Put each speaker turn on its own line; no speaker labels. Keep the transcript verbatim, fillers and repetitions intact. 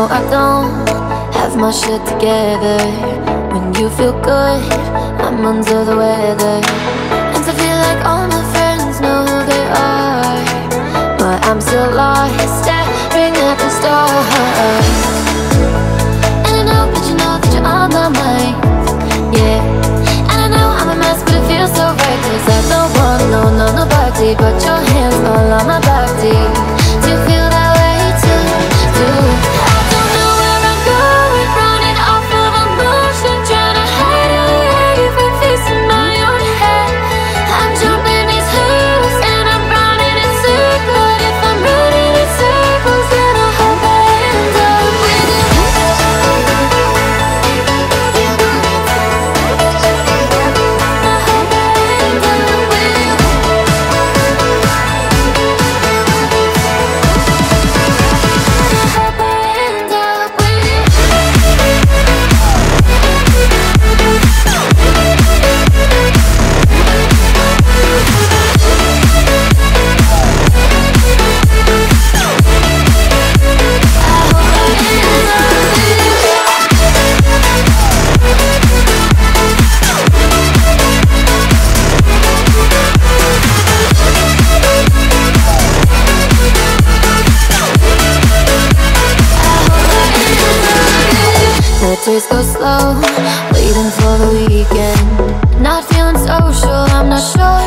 I don't have my shit together. When you feel good, I'm under the weather. And I feel like all my friends know who they are, but I'm still lost, staring at the stars. And I know that you know that you're on my mind, yeah. And I know I'm a mess, but it feels so right, 'cause I don't want no, no, nobody but your hands all on my body. Do you feel that way too? Do I don't know where I'm going, running off of emotion, trying to hide away from facing my own head. I'm jumping these hoops and I'm running in circles. If I'm running in circles, then I hope I end up with you. I hope I end up with you. I hope I end up with you. The days go slow, waiting for the weekend. Not feeling social, I'm not sure